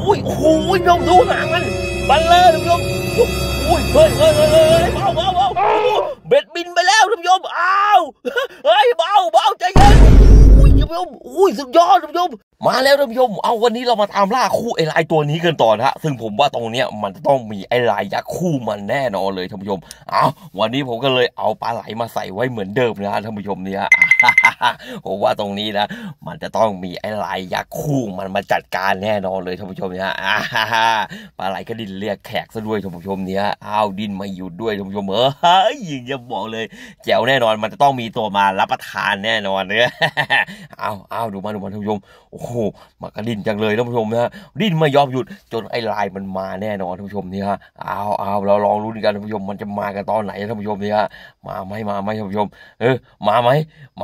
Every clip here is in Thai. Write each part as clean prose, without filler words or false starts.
อุ้ยโอ้ยน้องดูหางมันบัลเลอร์ท่านผู้ชมอุ้ยเฮ้ยเบาเบ็ดบินไปแล้วท่านผู้ชมอ้าวเฮ้ยเบาใจเย็นอุ้ยท่านผู้ชมอุ้ยสุดยอดท่านผู้ชมมาแล้วท่านผู้ชมเอาวันนี้เรามาตามล่าคู่ไอ้ลายตัวนี้กันต่อนะฮะซึ่งผมว่าตรงเนี้ยมันจะต้องมีไอ้ลายยักษ์คู่มันแน่นอนเลยท่านผู้ชมเอาวันนี้ผมก็เลยเอาปลาไหลมาใส่ไว้เหมือนเดิมนะท่านผู้ชมเนี่ยผมว่าตรงนี้นะมันจะต้องมีไอ้ลายยักษ์คู่มันมาจัดการแน่นอนเลยท่านผู้ชมเนี่ยปลาไหลก็ดิ้นเรียกแขกซะด้วยท่านผู้ชมเนี่ยอ้าวดิ้นไม่หยุดด้วยท่านผู้ชมยิงจะบอกเลยแจ๋วแน่นอนมันจะต้องมีตัวมารับประทานแน่นอนเนี่ยเอาดูมาท่านผู้ชมโอ้โหมันก็ดิ้นจังเลยท่านผู้ชมนะดิ้นไม่ยอมหยุดจนไอ้ลายมันมาแน่นอนท่านผู้ชมเนี่ยเอาเราลองลุ้นกันท่านผู้ชมมันจะมากันตอนไหนท่านผู้ชมเนี่ยมาไหมท่านผู้ชมมาไหม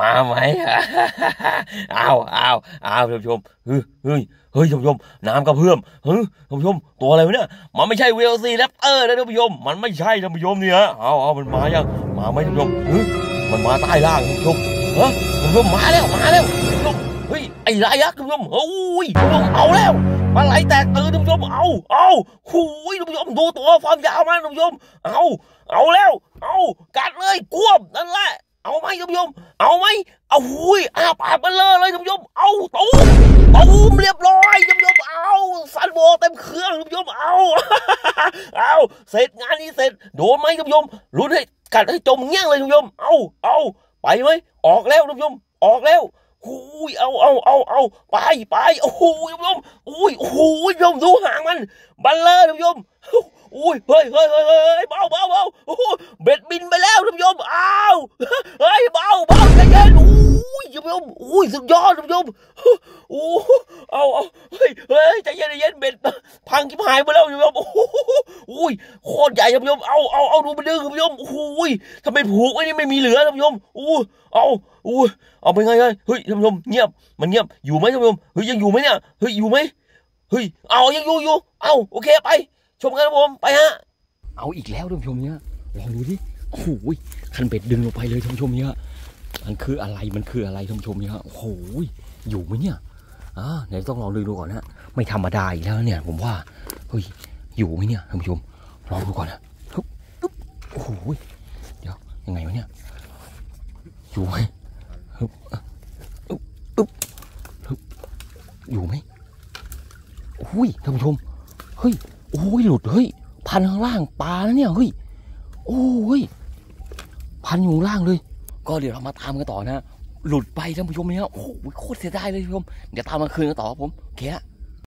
เอาท่านผู้ชมเฮ้ยท่านผู้ชมน้ำกระเพื่อมท่านผู้ชมตัวอะไรวะเนี่ยมันไม่ใช่เวลซีแรปเตอร์นะท่านผู้ชมมันไม่ใช่ท่านผู้ชมเนี่ยเอามันมายังมาไหมท่านผู้ชมมันมาใต้ล่างท่านผู้ชมท่านผู้ชมมาแล้วท่านผู้ชมเฮ้ยไอ้ลายยักษ์ท่านผู้ชมท่านผู้ชมเอาแล้วปลาไหลแตกตื่นท่านผู้ชมเอาหูยท่านผู้ชมดูตัวความยาวมันท่านผู้ชมเอาแล้วกัดเลยกวบนั่นแหละเอาไหมท่านผู้ชมเอาไหมเอาหุยปากมันเลยท่านผู้ชมเอาตูมเรียบร้อยท่านผู้ชมเอาซันโบเต็มเครื่องท่านผู้ชมเอาเสร็จงานนี้เสร็จโดนไหมท่านผู้ชมลุ้นให้กัดให้จมเงี้ยงเลยท่านผู้ชมเอาไปไหมออกแล้วท่านผู้ชมออกแล้วหูยเอาไปโอ้โหท่านผู้ชมอุ้ยโอ้โหท่านผู้ชมดูหางมันบัลเลอร์ท่านผู้ชมอุ้ยเฮ้ยเบาโอ้โหเบ็ดบินไปแล้วท่านผู้ชมเฮ้ยเบาใจเย็นอุ้ยท่านผู้ชมอุ้ยสุดยอดท่านผู้ชมโอ้เอาเฮ้ยใจเย็นเบ็ดพังกิบหายไปแล้วท่านผู้ชมอุ้ยโคตรใหญ่ท่านผู้ชมเอาดูมันดึงท่านผู้ชมอุ้ยถ้าไม่ผูกไว้นี่ไม่มีเหลือท่านผู้ชมเอาไปไงเฮ้ยท่านผู้ชมเงียบมันเงียบอยู่ไหมท่านผู้ชมเฮ้ยยังอยู่ไหมเนี่ยเฮ้ยอยู่ไหมเฮ้ยยังอยู่โอเคไปชมกันครับผมไปฮะเอาอีกแล้วท่านผู้ชมเนี่ยลองดูดิโอ้โหคันเบ็ดดึงลงไปเลยท่านผู้ชมเนี่ยมันคืออะไรท่านผู้ชมเนี่ยโอ้โหอยู่ไหมเนี่ยเดี๋ยวต้องลองดูก่อนนะไม่ธรรมดาอีกแล้วเนี่ยผมว่าเฮ้ยอยู่ไหมเนี่ยท่านผู้ชมลองดูก่อนนะโอ้โหเดี๋ยวยังไงวะเนี่ยอยู่ไหมอยู่ไหมอุ้ยท่านผู้ชมเฮ้ยโอ้ยหลุดเฮ้ยพันข้างล่างปลาแล้วเนี่ยเฮ้ยโอ้ยพันอยู่ล่างเลยก็เดี๋ยวเรามาตามกันต่อนะหลุดไปท่านผู้ชมเนี่ยโอ้โหโคตรเสียดายเลยท่านผู้ชมเดี๋ยวตามมาคืนกันต่อผมโอเคฮะ